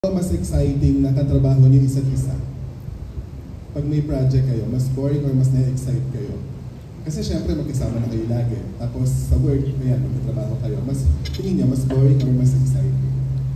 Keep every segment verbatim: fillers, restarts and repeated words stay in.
Mas exciting na katrabaho niyo isa't isa? Pag may project kayo, mas boring or mas na-excite kayo? Kasi syempre magkasama na kayo lagi. Tapos sa work, ayan, magkatrabaho kayo. Mas, tingin niya, mas boring or mas exciting?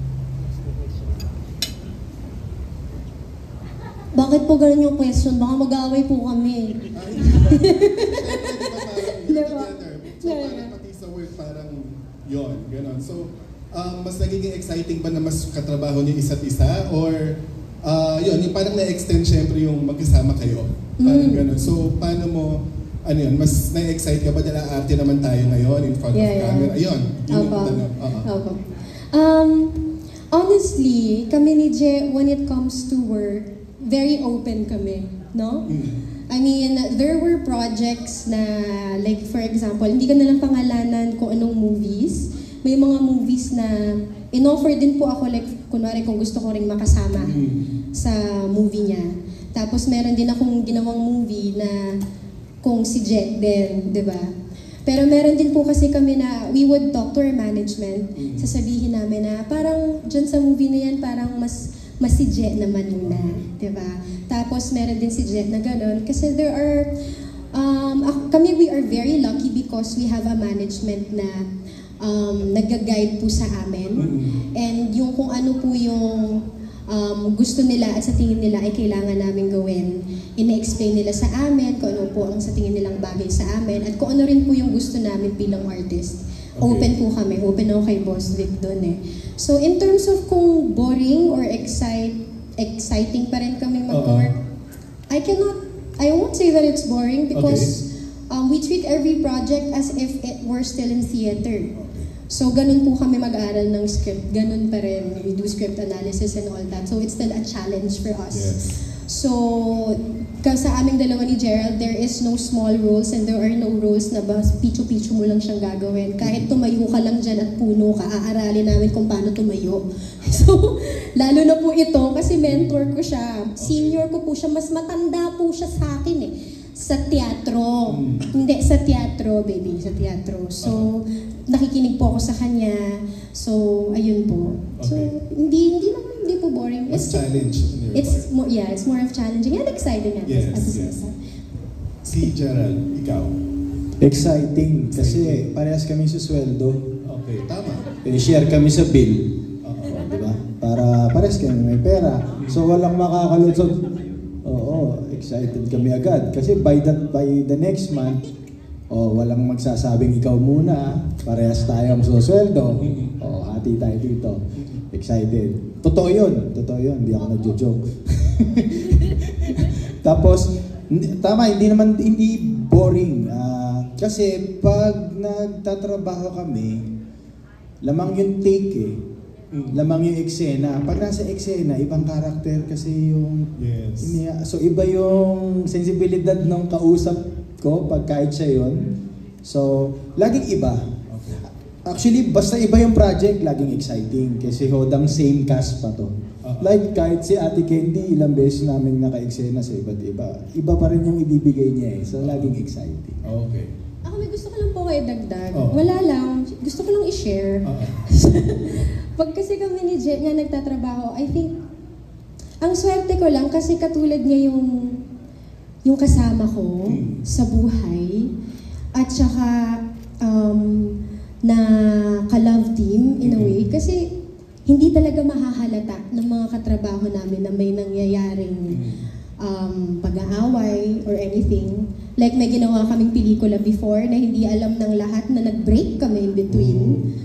Bakit po ganun yung question? Baka mag-aaway po kami. Ay, syempre, di ba parang Diba? together? So parang pati sa work, parang yon, gano'n. So, Um, mas nagiging exciting ba na mas katrabaho niyo isa't isa? Or, uh, yun, yung parang na-extend syempre yung magkasama kayo. Parang mm. gano'n. So, paano mo, ano yun, mas na-excite ka ba dahil arte naman tayo ngayon in front yeah, of camera? Yeah. Ayun, yun Opo. yung tanong. Uh-huh. Opo. Um, honestly, kami ni Je, when it comes to work, very open kami, no? Mm. I mean, there were projects na, like for example, hindi ko nalang pangalanan kung anong movies. May mga movies na in-offer din po ako, like, kunwari kung gusto ko ring makasama mm. sa movie niya. Tapos meron din akong ginawang movie na kung si Jet din, di ba? Pero meron din po kasi kami na we would talk to our management, mm. sasabihin namin na parang dyan sa movie na yan, parang mas, mas si Jet naman muna, di ba? Tapos meron din si Jet na gano'n. Kasi there are, um, kami we are very lucky because we have a management na Um, nag-guide po sa amin. Mm-hmm. And yung kung ano po yung um, gusto nila at sa tingin nila ay kailangan namin gawin, ina-explain nila sa amin kung ano po ang sa tingin nilang bagay sa amin at kung ano rin po yung gusto namin bilang artist. Okay. Open po kami. Open ako kay Boss Vic doon eh. So in terms of kung boring or excite, exciting pa rin kami mag-work, uh-huh. I cannot, I won't say that it's boring because okay. um, we treat every project as if it were still in theater. So, ganun po kami mag-aaral ng script. Ganun pa rin. We do script analysis and all that. So, it's still a challenge for us. Yes. So, sa aming dalawa ni Gerald, there is no small rules and there are no rules na ba picho-picho mo lang siyang gagawin. Kahit tumayo ka lang dyan at puno ka, aaralin namin kung paano tumayo. So, lalo na po ito kasi mentor ko siya. Senior ko po siya. Mas matanda po siya sa akin eh. Sa teatro. Hmm. Hindi, sa teatro, baby. Sa teatro. So, uh-huh. nakikinig po ako sa kanya. So, ayun po. Okay. So, hindi hindi naman hindi po boring. It's challenge. It's more, yeah, it's more of challenging and exciting at yes, this yes. Si Gerald, ikaw? Exciting. Kasi parehas kami sa sweldo. Okay, tama. I-share kami sa bill. Uh-huh. Di ba? Para parehas kami may pera. So, walang makakalusot. Oo, excited kami agad. Kasi by the, by the next month, oh, walang magsasabing ikaw muna, parehas tayo ang susweldo. Oh, hati tayo dito. Excited. Totoo yun. Totoo yun. Hindi ako nagjo-joke. Tapos, tama, hindi naman, hindi boring. Uh, kasi pag nagtatrabaho kami, lamang yung take eh. Lamang yung eksena. Pag nasa eksena, ibang karakter kasi yung... Yes. Iniya, so, iba yung sensibilidad ng kausap ko pag kahit siya yun. So, laging iba. Okay. Actually, basta iba yung project, laging exciting. Kasi hodang same cast pa to. Uh-huh. Like, kahit si Ate Candy, ilang beses namin naka-eksena sa iba't iba. Iba pa rin yung ibibigay niya eh. So, laging exciting. Okay. Ako may gusto ko lang po kayo dagdag. Oh. Wala lang. Gusto ko lang i-share. Uh-huh. Pag kasi kami ni Jet nga nagtatrabaho, I think, ang swerte ko lang kasi katulad niya yung yung kasama ko hmm. sa buhay at saka um, na ka-love team in a way kasi hindi talaga mahahalata ng mga katrabaho namin na may nangyayaring um, pag-aaway or anything. Like may ginawa kaming pelikula before na hindi alam ng lahat na nag-break kami in between.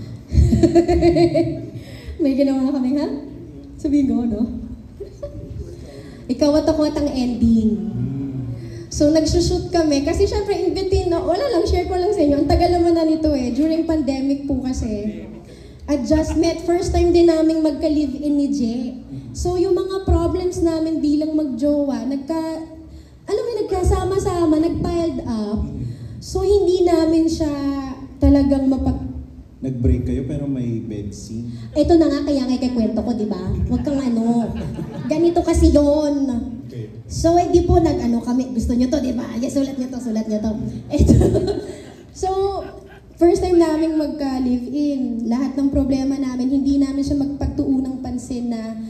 May ginawa kami, ha? Sabihin ko, no? Ikaw at ako at ang ending. So, nagsushoot kami. Kasi syempre, in between, no, wala lang, share ko lang sa inyo. Ang tagal naman na nito eh. During pandemic po kasi. At just met, first time din namin magka-live-in ni Je. So, yung mga problems namin bilang magjowa, nagka, alam mo, nagkasama-sama, nagpiled up. So, hindi namin siya talagang mapag... Nag-break kayo pero may bed scene. Ito na nga kaya nga kikwento ko, di ba? Huwag kang ano. Ganito kasi yon. Okay. So, eh, di po nag-ano kami. Gusto nyo to, di ba? Yes, sulat nyo to, sulat nyo to. Ito. So, first time namin magka-live-in. Lahat ng problema namin, hindi namin siya magpagtuunang pansin na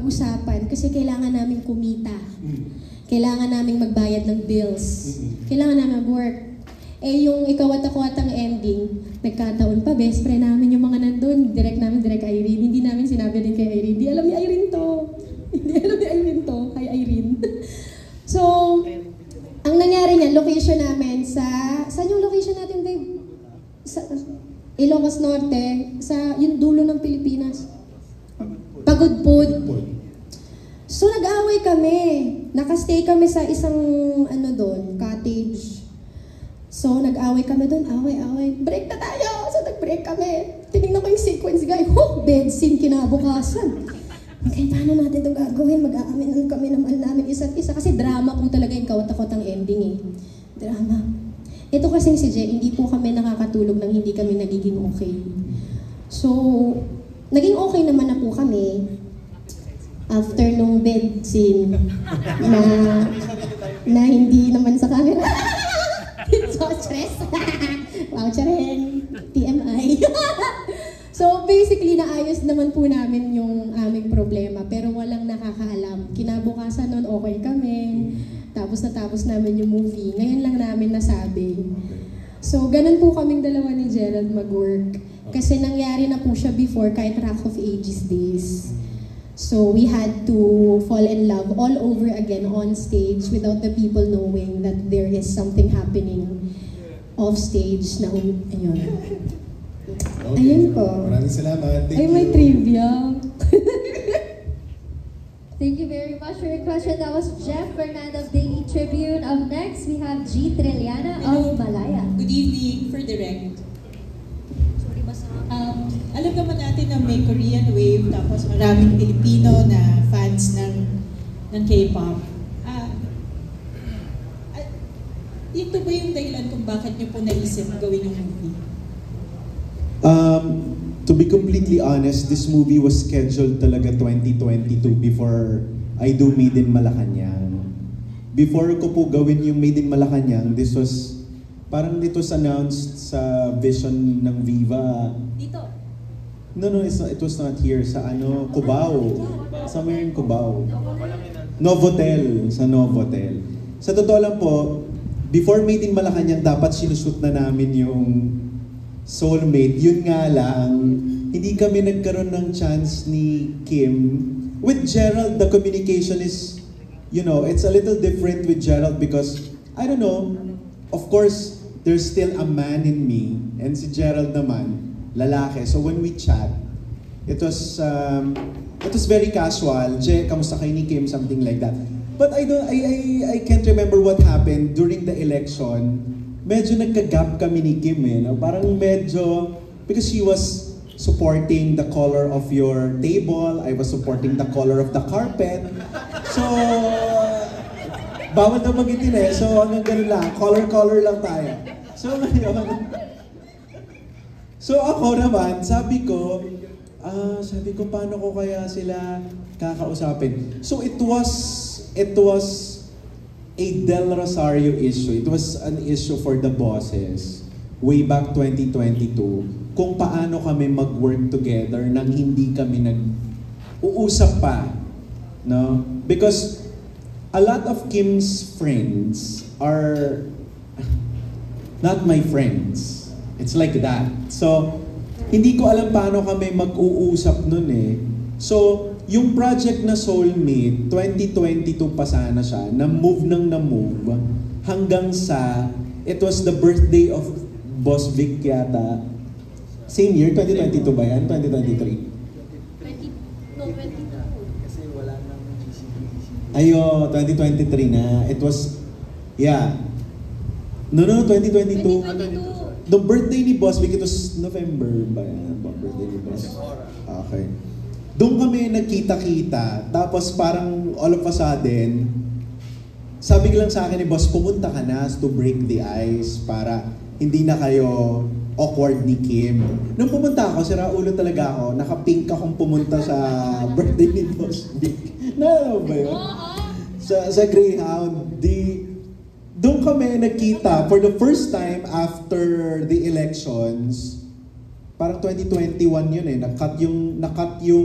pag-usapan kasi kailangan namin kumita. Kailangan namin magbayad ng bills. Kailangan namin mag-work. Eh yung ikaw at ako at ang ending, nagkataon pa, best friend namin yung mga nandun. Direct namin, direct Irene. Hindi namin sinabi din kay Irene. Hindi alam ni Irene to. Hindi alam ni Irene to. Hi Irene. So, ang nangyari niyan, location namin sa... Saan yung location natin, babe? Sa Ilocos Norte, sa yung dulo ng Pilipinas. Pagudpud. So, nag-away kami. Nakastay kami sa isang, ano doon, cottage. So, nag-away kami doon. Away, away. Break na tayo! So, nag-break kami. Tinignan ko yung sequence, guy. Hook! Bed scene kinabukasan. Okay, paano natin ito gagawin? Mag-aamin kami na mahal namin isa't isa. Kasi drama po talaga yung kawat-akot ang ending eh. Drama. Ito kasing si Jay, hindi po kami nakakatulog nang hindi kami nagiging okay. So, naging okay naman na po kami after nung bed scene na, na hindi naman sa camera. So stress. Wow, charing. T M I. So basically, naayos naman po namin yung aming problema pero walang nakakaalam. Kinabukasan nun, okay kami. Tapos natapos namin yung movie. Ngayon lang namin nasabi. So ganun po kaming dalawa ni Gerald mag-work. Kasi nangyari na po siya before kahit Rock of Ages days. So we had to fall in love all over again on stage without the people knowing that there is something happening off stage na um, ayun. Okay. Ayun po. Maraming salamat. Thank Ay, you. may trivia. Thank you very much for your question. That was Jeff Fernando of Daily Tribune. Up next, we have G. Trilliana of Malaya. Good evening for direct. Um, alam naman natin na may Korean wave tapos maraming Pilipino na fans ng ng K-pop. Ah, uh, ito ba yung dahilan kung bakit niyo po naisip gawin yung movie? Um, to be completely honest, this movie was scheduled talaga twenty twenty-two before I do Made in Malacanang. Before ko po gawin yung Made in Malacanang, this was, parang it was announced sa vision ng Viva. Dito. No, no, it's not, it was not here. Sa ano, Cubao. Somewhere in Cubao. Novotel. Sa Novotel. Sa totoo lang po, before Made in Malacanang, dapat sinushoot na namin yung Soulmate. Yun nga lang, hindi kami nagkaroon ng chance ni Kim. With Gerald, the communication is, you know, it's a little different with Gerald because, I don't know, of course, there's still a man in me, and si Gerald naman, lalaki. So when we chat, it was um, it was very casual. Je, kamusta kay ni Kim? Something like that. But I don't, I, I, I can't remember what happened during the election. Medyo nagka-gap kami ni Kim eh. No? Parang medyo, because she was supporting the color of your table, I was supporting the color of the carpet. So, bawal na magitin eh. So hanggang ganun lang, color-color lang tayo. So ngayon, so ako naman, sabi ko, ah, sabi ko, paano ko kaya sila kakausapin? So it was, it was a Del Rosario issue. It was an issue for the bosses way back twenty twenty-two kung paano kami mag-work together nang hindi kami nag-uusap pa. No? Because a lot of Kim's friends are not my friends. It's like that. So, hindi ko alam paano kami mag-uusap nun eh. So, yung project na Soulmate, twenty twenty-two pa sana siya, na-move nang na-move, hanggang sa, it was the birthday of Boss Vic yata. Same year, twenty twenty-two ba yan? twenty twenty-three? No, twenty-two. Kasi wala nang G C B. Ayo, twenty twenty-three na. It was, yeah. No, no, twenty twenty-two. twenty twenty-two. The birthday ni Boss Vic, it was November ba yan? Birthday ni Boss. Okay. Doon kami nagkita-kita, tapos parang all of a sudden, sabi lang sa akin ni Boss, pumunta ka na to break the ice para hindi na kayo awkward ni Kim. Nung pumunta ako, sira ulo talaga ako, naka-pink akong pumunta sa birthday ni Boss Vic. Naalala ba yun? Sa, sa Greyhound, di, doon kami nagkita for the first time after the elections. Parang twenty twenty-one yun eh, nakat yung, nakat yung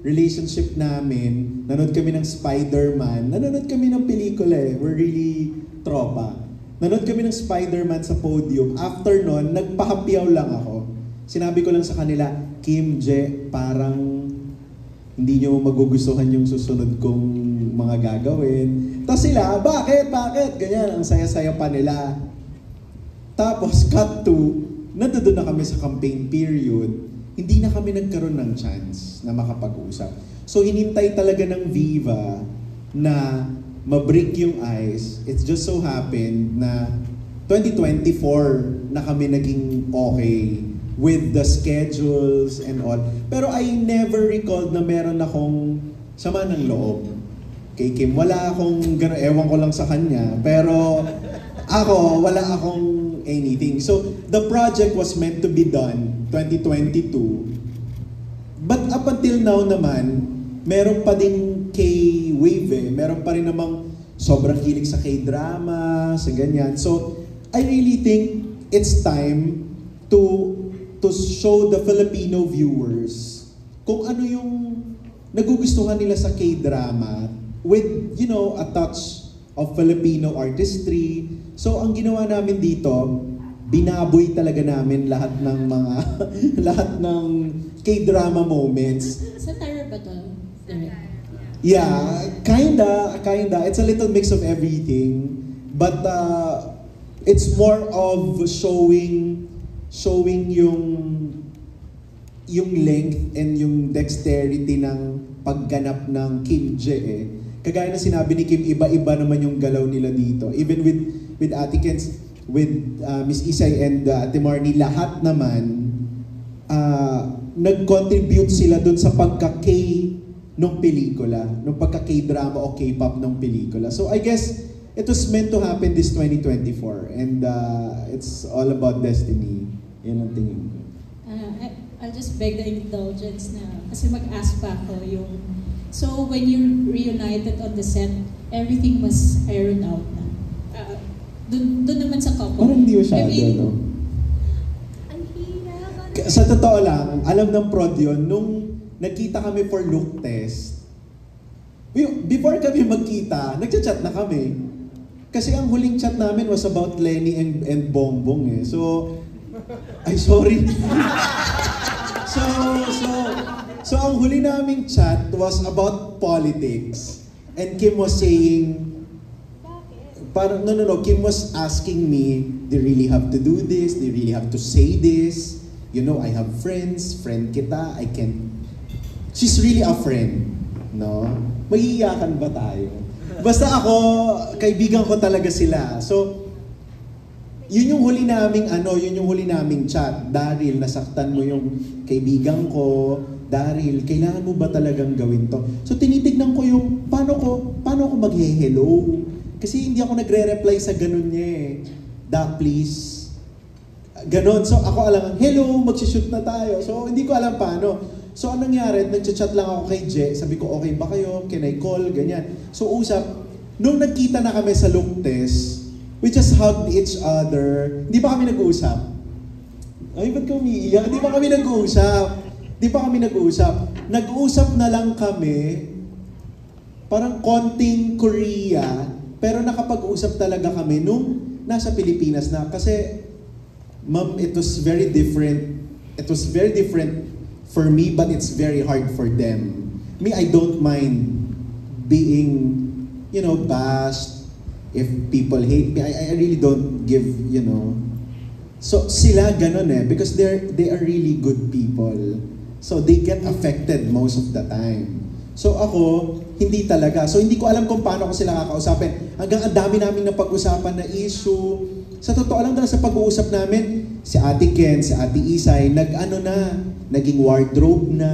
relationship namin, nanood kami ng Spider-Man, nanood kami ng pelikula eh. We're really tropa. Nanood kami ng Spider-Man sa podium. After nun, nagpahappyaw lang ako. Sinabi ko lang sa kanila, Kim, Je, parang hindi nyo magugustuhan yung susunod kong mga gagawin. Tapos sila, bakit, bakit? Ganyan, ang saya-saya pa nila. Tapos, cut to, nandoon na kami sa campaign period, hindi na kami nagkaroon ng chance na makapag-usap. So, hinintay talaga ng Viva na ma-break yung ice. It's just so happened na twenty twenty-four na kami naging okay with the schedules and all. Pero I never recalled na meron akong sama ng loob kay Kim. Wala akong gano'n, ewan ko lang sa kanya. Pero ako, wala akong anything. So, the project was meant to be done twenty twenty-two. But up until now naman, meron pa din K-wave eh. Meron pa rin namang sobrang hilig sa K-drama, sa ganyan. So, I really think it's time to to show the Filipino viewers kung ano yung nagugustuhan nila sa K-drama with, you know, a touch of Filipino artistry. So, ang ginawa namin dito, binaboy talaga namin lahat ng mga, lahat ng K-drama moments. Satire ba to? Yeah, kinda, kinda. It's a little mix of everything. But uh, it's more of showing, showing yung, yung length and yung dexterity ng pagganap ng Kim Je eh. Kagaya na sinabi ni Kim, iba-iba naman yung galaw nila dito. Even with with Ate Kens, with uh, Miss Isay and uh, Ate Marnie, lahat naman uh, nag-contribute sila dun sa pagka-K nung pelikula, nung pagka-K-drama o K-pop nung pelikula. So I guess it was meant to happen this twenty twenty-four and uh, it's all about destiny. Yan ang tingin ko. Uh, I, I'll just beg the indulgence na, kasi mag-ask pa ako yung, so when you reunited on the set, everything was ironed out na. Uh, dun, dun naman sa couple. Parang hindi masyado, Every, no? Ang hirap. K- Sa totoo lang, alam ng prod yun, nung nagkita kami for look test, we- before kami magkita, nagchat-chat na kami. Kasi ang huling chat namin was about Lenny and, and Bongbong eh. So, ay sorry. so, so, so ang huli naming chat was about politics. And Kim was saying, parang, no, no, no, Kim was asking me, they really have to do this, they really have to say this. You know, I have friends, friend kita, I can. She's really a friend, no? Magiiyakan ba tayo? Basta ako, kaibigan ko talaga sila. So, yun yung huli naming ano, yun yung huli naming chat. Daryl, nasaktan mo yung kaibigan ko. Daryl, kailangan mo ba talagang gawin to? So tinitignan ko yung paano ko, paano ko mag-hello? Kasi hindi ako nagre-reply sa ganun niya eh. Doc, please. Ganon. So ako alam, hello, magsishoot na tayo. So hindi ko alam paano. So anong nangyari, nag-chat lang ako kay Je. Sabi ko, okay ba kayo? Can I call? Ganyan. So usap, nung nagkita na kami sa look test, we just hugged each other. Hindi pa kami nag-uusap. Ay, ba't ka umiiyak? Hindi pa kami nag-uusap. Hindi pa kami nag-uusap. Nag-uusap na lang kami, parang konting Korea, pero nakapag-usap talaga kami nung nasa Pilipinas na. Kasi, ma'am, it was very different. It was very different for me, but it's very hard for them. Me, I don't mind being, you know, bashed. If people hate me, I, I really don't give, you know. So sila ganun eh, because they're they are really good people. So they get affected most of the time. So ako, hindi talaga. So hindi ko alam kung paano ko sila kakausapin. Hanggang ang dami namin na pag-usapan na issue. Sa totoo lang dahil sa pag-uusap namin, si Ate Ken, si Ate Isay, nag-ano na, naging wardrobe na.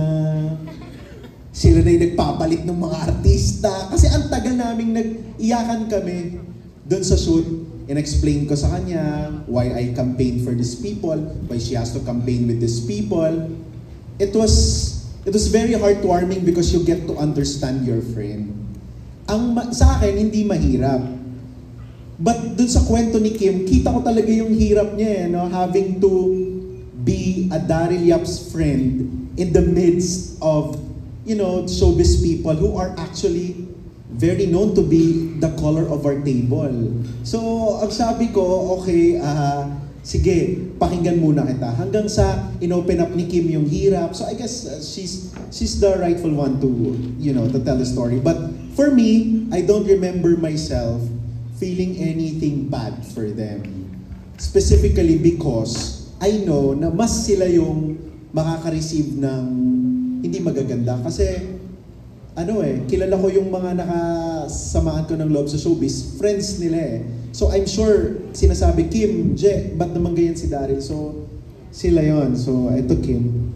Sila na yung nagpapalit ng mga artista. Kasi ang tagal naming nag-iyakan kami doon sa shoot. In-explain ko sa kanya why I campaigned for these people, why she has to campaign with these people. It was it was very heartwarming because you get to understand your friend. Ang ma- sa akin, hindi mahirap. But doon sa kwento ni Kim, kita ko talaga yung hirap niya, eh, no? Having to be a Daryl Yap's friend in the midst of, you know, showbiz people who are actually very known to be the color of our table. So, ang sabi ko, okay, ah, sige, pakinggan muna kita. Hanggang sa inopen up ni Kim yung hirap. So, I guess uh, she's she's the rightful one to, you know, to tell the story. But for me, I don't remember myself feeling anything bad for them. Specifically because I know na mas sila yung makaka-receive ng hindi magaganda. Kasi, ano eh, kilala ko yung mga nakasamaan ko ng loob sa showbiz, friends nila eh. So I'm sure, sinasabi, Kim, Je, ba't naman ganyan si Daryl? So, sila yon. So, eto Kim.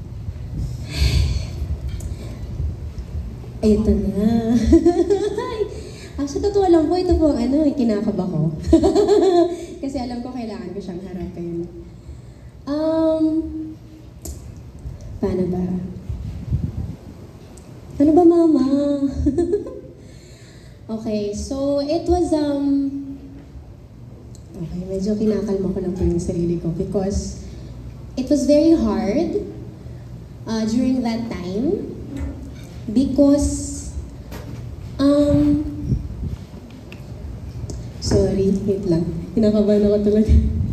Ito na. Ah, sa totoo lang po, ito po, ano, kinakaba ko. Kasi alam ko kailangan ko siyang harapin. Um, paano ba? Ano ba, Mama? Okay, so it was, um, okay, medyo kinakalma ko lang po yung sarili ko because it was very hard uh, during that time because, um, sorry, wait lang. Kinakabahan ako talaga.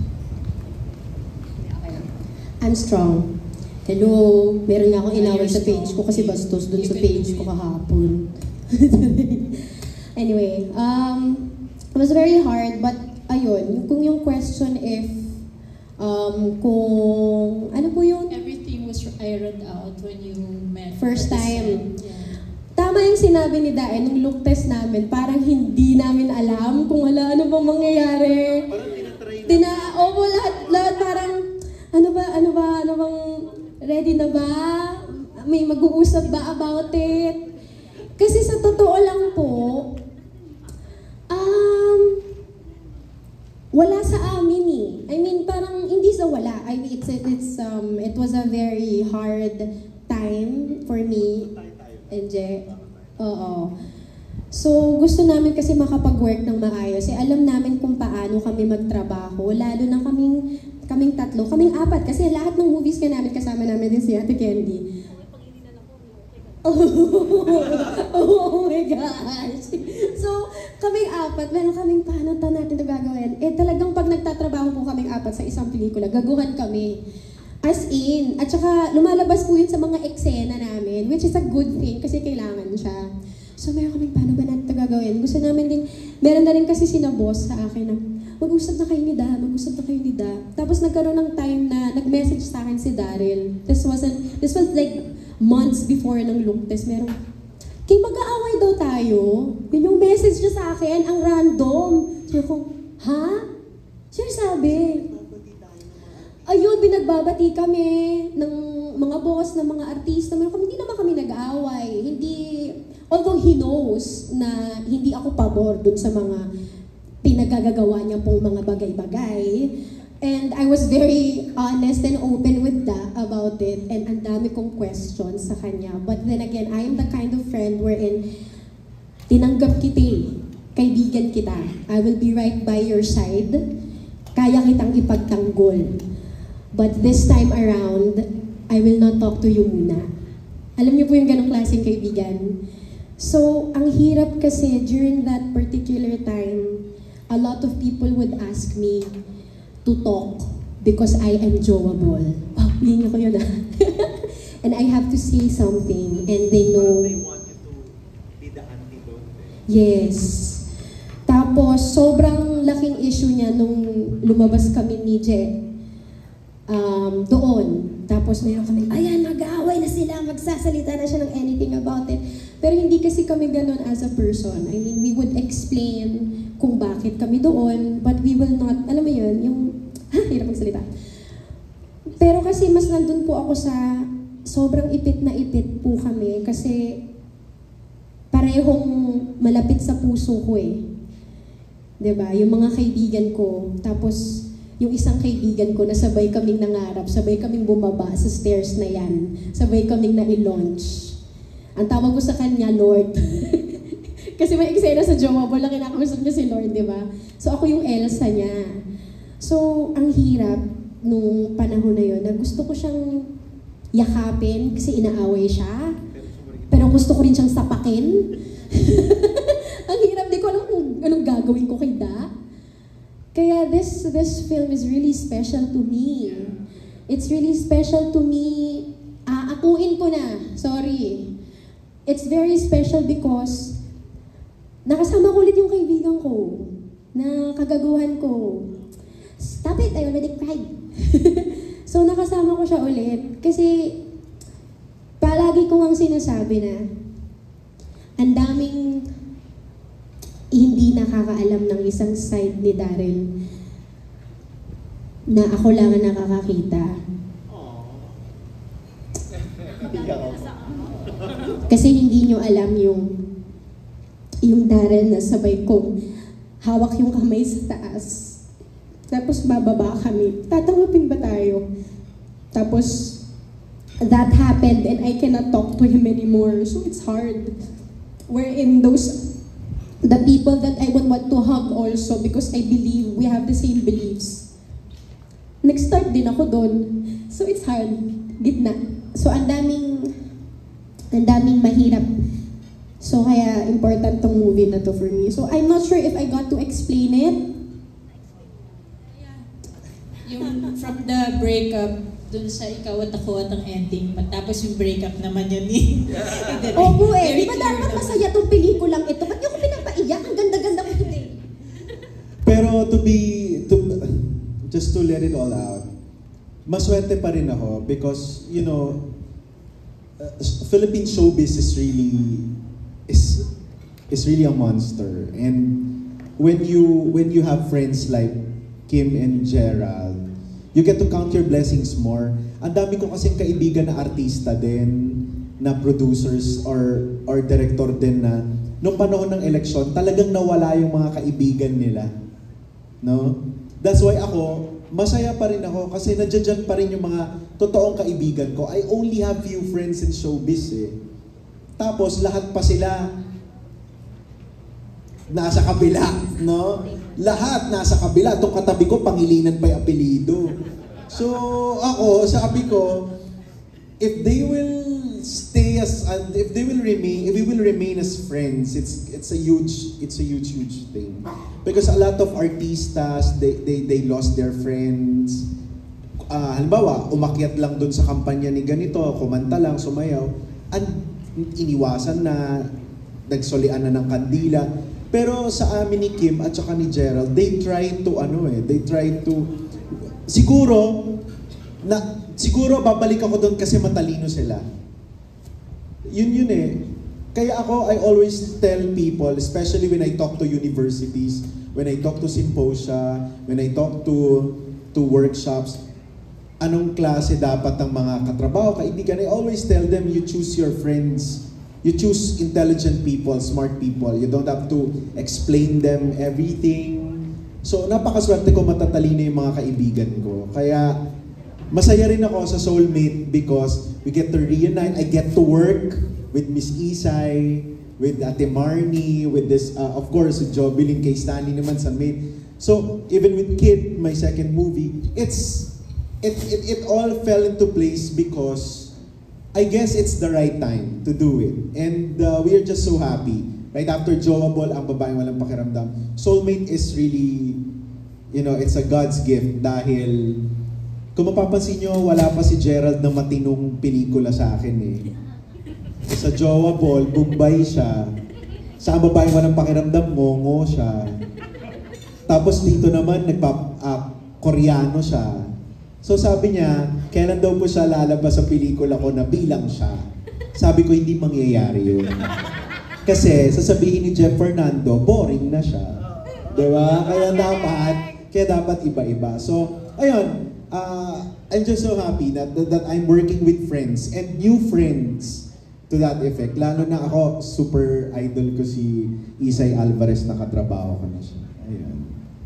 Okay lang. I'm strong. Hello, meron nga akong inaway sa page ko kasi bastos dun sa page ko kahapon. Anyway, um, it was very hard, but ayun, kung yung question if, um, kung, ano po yun? Everything was ironed out when you met. First at the time. set. Yeah. Tama yung sinabi ni Dae, nung look test namin, parang hindi namin alam kung wala ano bang mangyayari. Parang tinatry na. Tina, opo, lahat, lahat parang, ano ba, ano ba, ano bang, ready na ba? May mag-uusap ba about it? Kasi sa totoo lang po, um, wala sa amin eh. I mean, parang hindi sa wala. I mean, it's, it's, um, it was a very hard time for me. And Je, oo. So, gusto namin kasi makapag-work ng maayos. Eh, alam namin kung paano kami magtrabaho. Lalo na kaming, kaming tatlo, kaming apat. Kasi lahat ng movies ka namin, kasama namin din si Ate Candy. Oh, oh my gosh! So, kaming apat, meron kaming paano ta natin ito gagawin. Eh, talagang pag nagtatrabaho po kaming apat sa isang pelikula, gaguhan kami. As in, at saka lumalabas po yun sa mga eksena namin, which is a good thing kasi kailangan siya. So, meron kaming paano ba natin ito gagawin. Gusto namin din, meron na rin kasi sinaboss sa akin na, mag-usap na kayo ni Da, mag-usap na kayo ni Da. Tapos nagkaroon ng time na nag-message sa akin si Daryl. This wasn't, this was like months before ng look test. Meron, kay mag-aaway daw tayo. Yun yung message niya sa akin, ang random. Sabi ko, ha? Sir sabi, ayun, binagbabati kami ng mga boss, ng mga artista. Meron kami, hindi naman kami nag-aaway. Hindi, although he knows na hindi ako pabor dun sa mga pinagagagawa niya pong mga bagay-bagay. And I was very honest and open with that about it. And ang dami kong questions sa kanya. But then again, I am the kind of friend wherein tinanggap kita eh. Kaibigan kita. I will be right by your side. Kaya kitang ipagtanggol. But this time around, I will not talk to you muna. Alam niyo po yung ganong klaseng kaibigan. So, ang hirap kasi during that particular time, a lot of people would ask me to talk because I am joable. Wow, linya ko yun ah. And I have to say something and they know. They want you to be the antidote. Yes. Tapos, sobrang laking issue niya nung lumabas kami ni Je. Um, doon. Tapos mayroon kami, ayan, mag-aaway na sila, magsasalita na siya ng anything about it. Pero hindi kasi kami ganun as a person. I mean, we would explain kung bakit kami doon, but we will not, alam mo yun, yung, ha, hirap magsalita. Pero kasi mas nandun po ako sa, sobrang ipit na ipit po kami kasi parehong malapit sa puso ko eh. Diba? Yung mga kaibigan ko, tapos yung isang kaibigan ko na sabay kaming nangarap, sabay kaming bumaba sa stairs na yan, sabay kaming na-launch. Ang tawag ko sa kanya, Lord. Kasi may eksena sa jowa mo lang kinakausap niya si Lord, di ba? So ako yung Elsa niya. So ang hirap nung panahon na yun, na gusto ko siyang yakapin kasi inaaway siya. pero gusto ko rin siyang sapakin. Ang hirap, di ko alam kung anong gagawin ko kay Da. Kaya this this film is really special to me. It's really special to me. Aakuin ko na, sorry. It's very special because nakasama ko ulit yung kaibigan ko na kagaguhan ko. Stop it, I already cried. So nakasama ko siya ulit kasi palagi ko ang sinasabi na ang daming hindi nakakaalam ng isang side ni Daryl na ako lang ang nakakakita. Kasi hindi nyo alam yung yung Daryl na sabay kong hawak yung kamay sa taas. Tapos bababa kami. Tatanggapin ba tayo? Tapos that happened and I cannot talk to him anymore. So it's hard. Wherein those the people that I would want to hug also because I believe we have the same beliefs. Nag-start din ako doon. So it's hard. Gitna. So ang daming ang daming mahirap. So kaya important tong movie na to for me. So I'm not sure if I got to explain it. Yung from the breakup, dun sa ikaw at ako at ang ending, matapos yung breakup naman yun eh. Opo eh, di Very ba clear dapat naman. masaya tong pelikulang ito? Ba't niyo ko pinapaiyak? Ang ganda-ganda ko today. Pero to be, to, just to let it all out, maswerte pa rin ako because, you know, uh, Philippine showbiz is really, is, is really a monster. And when you, when you have friends like Kim and Gerald, you get to count your blessings more. Ang dami ko kasing kaibigan na artista din, na producers or or director din na nung panahon ng eleksyon, talagang nawala yung mga kaibigan nila. No? That's why ako, masaya pa rin ako kasi nandiyan pa rin yung mga totoong kaibigan ko. I only have few friends in showbiz eh. Tapos lahat pa sila nasa kabila, no? Lahat nasa kabila. Itong katabi ko, Pangilinan pa yung apelido. So, ako, sabi ko, if they will stay as, uh, if they will remain, if we will remain as friends, it's it's a huge, it's a huge, huge thing. Because a lot of artistas, they they they lost their friends. Uh, halimbawa, umakyat lang dun sa kampanya ni ganito, kumanta lang, sumayaw, and iniwasan na, nagsolian na ng kandila. Pero sa amin ni Kim at saka ni Gerald, they try to ano eh, they try to siguro na siguro babalik ako doon kasi matalino sila. Yun yun eh. Kaya ako, I always tell people, especially when I talk to universities, when I talk to symposia, when I talk to to workshops, anong klase dapat ang mga katrabaho, kaibigan, I always tell them, you choose your friends. You choose intelligent people, smart people. You don't have to explain them everything. So, napakaswerte ko matatalino yung mga kaibigan ko. Kaya, masaya rin ako sa Soulmate because we get to reunite. I get to work with Miss Isay, with Ate Marnie, with this, uh, of course, with Jobilin, kay Stanley naman sa Mate. So, even with Kid, my second movie, it's, it, it, it all fell into place because I guess it's the right time to do it. And uh, we are just so happy. Right after Joable, ang babaeng walang pakiramdam. Soulmate is really, you know, it's a God's gift dahil kung mapapansin nyo, wala pa si Gerald na matinong pelikula sa akin eh. Sa Joable, Bombay siya. Sa babaeng walang pakiramdam, ngongo siya. Tapos dito naman, nagpa, uh, Koreano siya. So sabi niya, kailan daw po siya lalabas sa pelikula ko na bilang siya? Sabi ko, hindi mangyayari yun. Kasi sasabihin ni Jeff Fernando, boring na siya. Diba? Kaya dapat, kaya dapat iba-iba. So, ayun, uh, I'm just so happy that, that, that I'm working with friends and new friends to that effect. Lalo na ako, super idol ko si Isay Alvarez, nakatrabaho ko na siya. Ayun.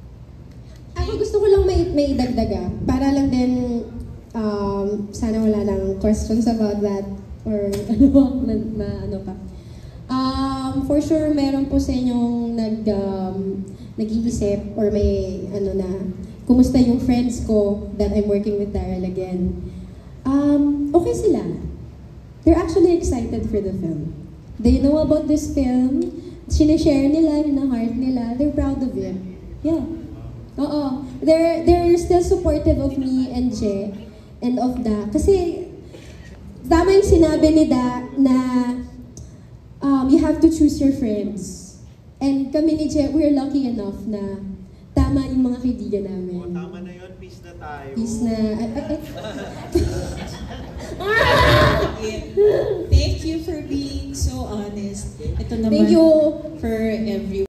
Ako gusto ko lang may, may dagdaga. Para lang din, um, sana wala lang questions about that. Or ano, na, na ano pa. Um, for sure, meron po sa inyong nag, um, nag-iisip or may ano na, kumusta yung friends ko that I'm working with Daryl again. Um, okay sila. they're actually excited for the film. They know about this film, sinishare nila, hina-heart nila, they're proud of it. Yeah. Oo. They're, they're still supportive of me and Je and of Da. Kasi, tama yung sinabi ni Da na um, you have to choose your friends. And kami ni Je, we're lucky enough na tama yung mga kaibigan namin. O, tama na yun, peace na tayo. Peace na. Ay, ay, ay. Thank you for being so honest. Ito naman Thank you. for everyone.